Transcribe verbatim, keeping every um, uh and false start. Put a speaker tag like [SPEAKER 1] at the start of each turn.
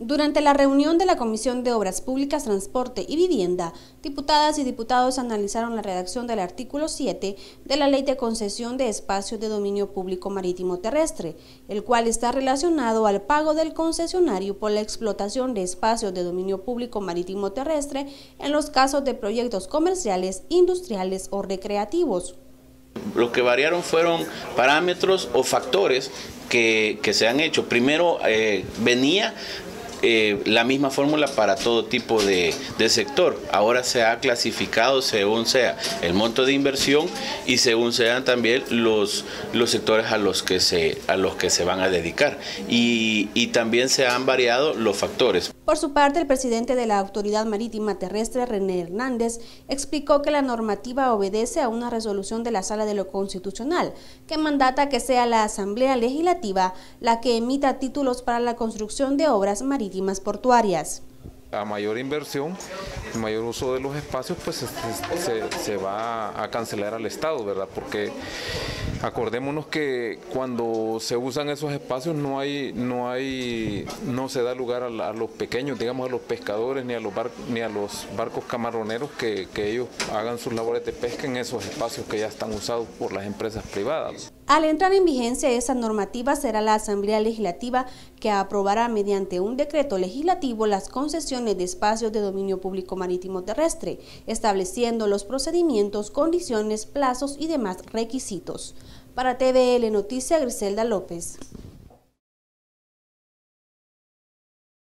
[SPEAKER 1] Durante la reunión de la Comisión de Obras Públicas, Transporte y Vivienda, diputadas y diputados analizaron la redacción del artículo siete de la Ley de Concesión de Espacios de Dominio Público Marítimo Terrestre, el cual está relacionado al pago del concesionario por la explotación de espacios de dominio público marítimo terrestre en los casos de proyectos comerciales, industriales o recreativos.
[SPEAKER 2] Lo que variaron fueron parámetros o factores que, que se han hecho. Primero eh, venía Eh, la misma fórmula para todo tipo de, de sector. Ahora se ha clasificado según sea el monto de inversión y según sean también los, los sectores a los que se, a los que se van a dedicar. Y, y también se han variado los factores.
[SPEAKER 1] Por su parte, el presidente de la Autoridad Marítima Terrestre, René Hernández, explicó que la normativa obedece a una resolución de la Sala de lo Constitucional, que mandata que sea la Asamblea Legislativa la que emita títulos para la construcción de obras marítimas portuarias.
[SPEAKER 3] A mayor inversión, mayor uso de los espacios, pues se, se, se va a cancelar al Estado, ¿verdad? Porque acordémonos que cuando se usan esos espacios no hay, no hay, no se da lugar a, la, a los pequeños, digamos a los pescadores ni a los, bar, ni a los barcos camaroneros que, que ellos hagan sus labores de pesca en esos espacios que ya están usados por las empresas privadas.
[SPEAKER 1] Al entrar en vigencia esa normativa, será la Asamblea Legislativa que aprobará mediante un decreto legislativo las concesiones de espacios de dominio público marítimo terrestre, estableciendo los procedimientos, condiciones, plazos y demás requisitos. Para T V L Noticias, Griselda López.